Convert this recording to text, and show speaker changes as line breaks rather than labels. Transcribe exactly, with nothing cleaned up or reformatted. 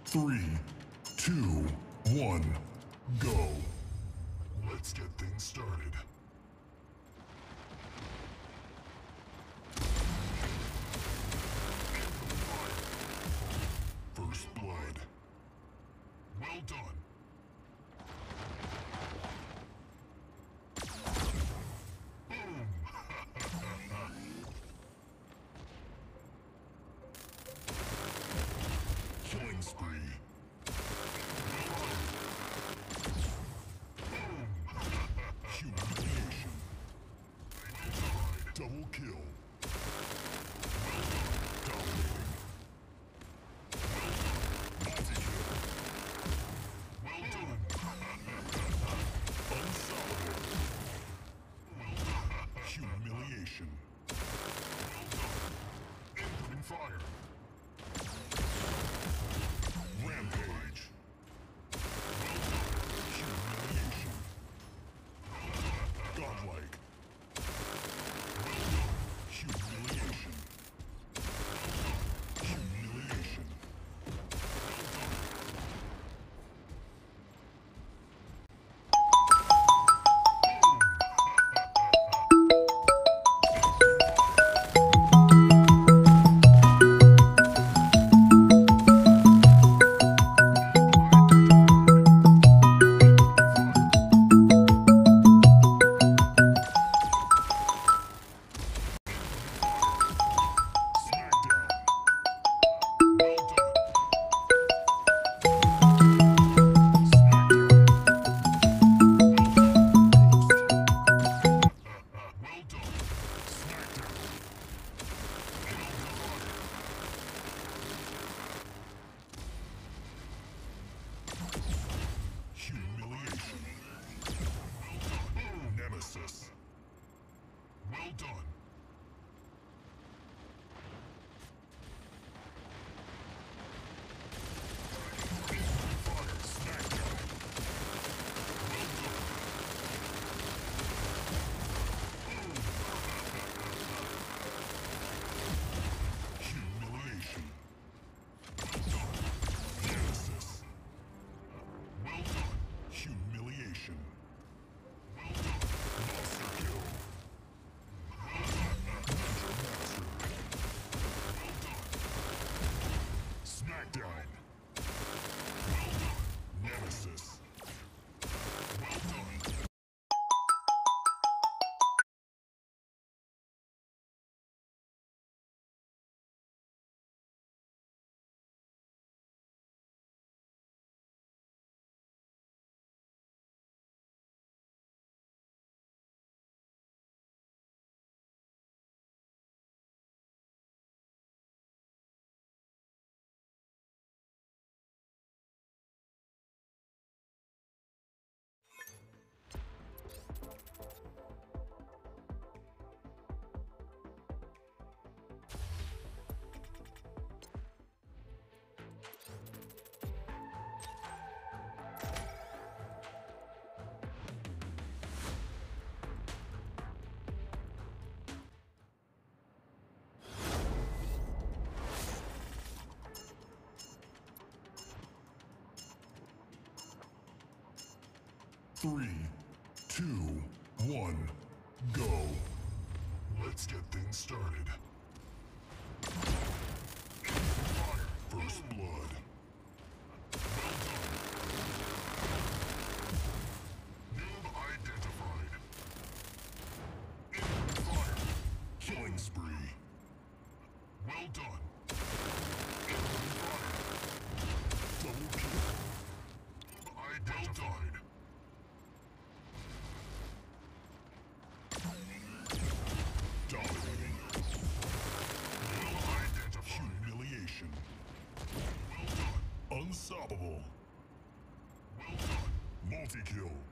Three, two, one, go. Let's get things started. First blood. Well done. Boom! Killing spree. Humiliation. Double kill. Dominating. Multi-kill. Well done. Unstoppable. Humiliation. Incoming fire. Rampage. Humiliation. Godlike. Humiliation. Humiliation. Humiliation. Nemesis. Well done. Fire. Smackdown. Well done. Humiliation. Well done. Nemesis. Well done. Humiliation. Well done. Monster kill. Ninja master. Well done. Smackdown. Well done. Nemesis. Well done. Three, two, one, go. Let's get things started. Fire. First blood. Well done. Noob identified. Incoming fire. Killing spree. Well done. Incoming fire. Double kill. Noob identified. Dominating. Well identified. Humiliation. Well done. Unstoppable. Well done. Multi-kill.